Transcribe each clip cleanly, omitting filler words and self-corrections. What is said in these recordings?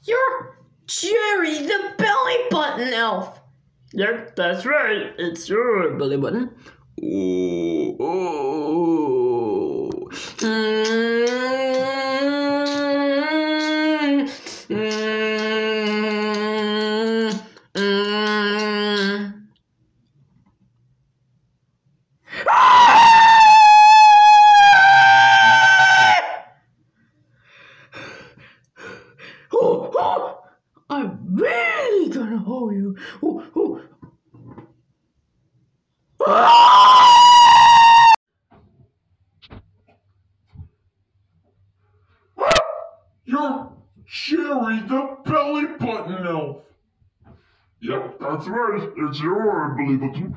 You're Jerry, the belly button elf. Yep, that's right. It's your belly button. Ooh, ooh. I'm really gonna hold you. You're Jerry the belly button elf. Yep, that's right. It's your belly button.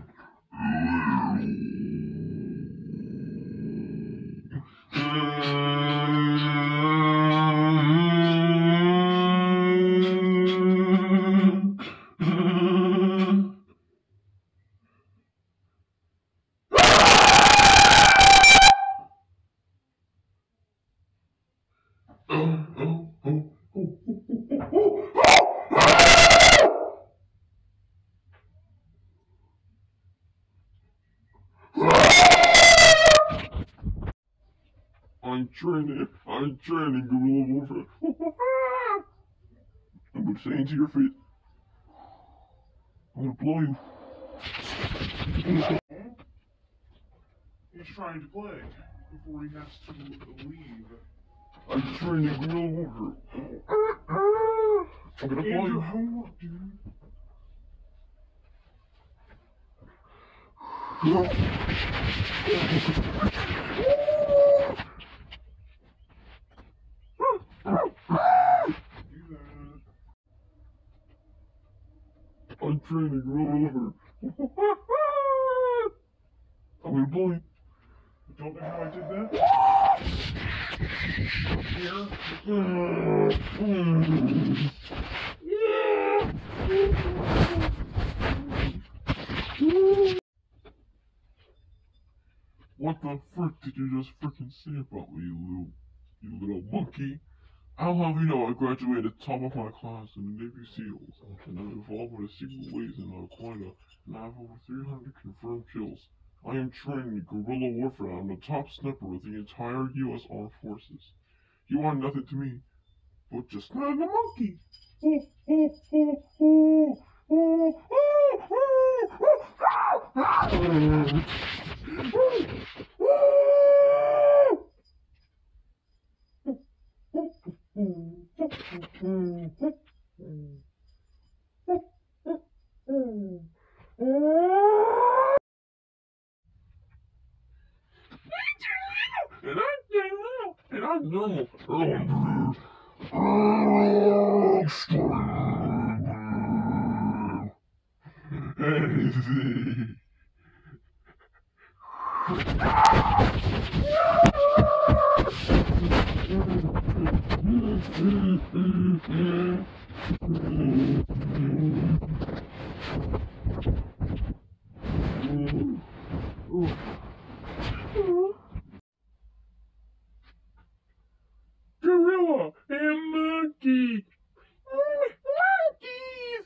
I'm training Gorrila warfare. I'm gonna say into your face. I'm gonna blow you. He's trying to play before he has to leave. I'm training Gorrila warfare. I'm gonna blow you. Homework, dude. I'm training Gorrila. I'm gonna blow you. Don't know how I did that. Here. What the frick did you just frickin' say about me, you little monkey? I'll have you know I graduated top of my class in the Navy SEALs, and I'm involved with a secret liaison on Criner, and I have over 300 confirmed kills. I am trained in guerrilla warfare, and I'm the top sniper of the entire U.S. Armed Forces. You are nothing to me, but just another monkey. And I'm normal. Gorrila and monkey. Monkeys.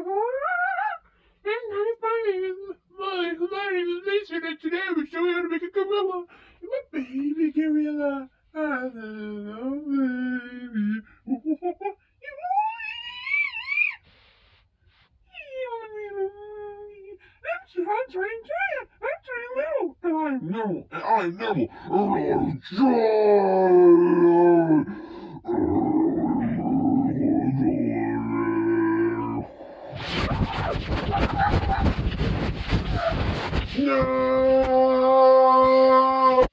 And my name is Mason, and today I'm going to show you how to make a gorilla. My baby gorilla. I love baby. I'm trained giant. I'm trained little. And I'm Neville. And I'm giant. No!